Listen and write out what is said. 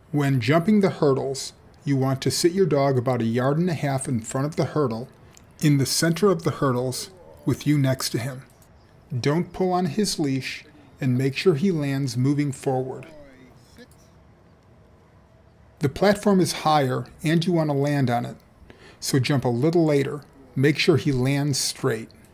When jumping the hurdles, you want to sit your dog about 1.5 yards in front of the hurdle, in the center of the hurdles, with you next to him. Don't pull on his leash, and make sure he lands moving forward. The platform is higher and you want to land on it, so jump a little later. Make sure he lands straight.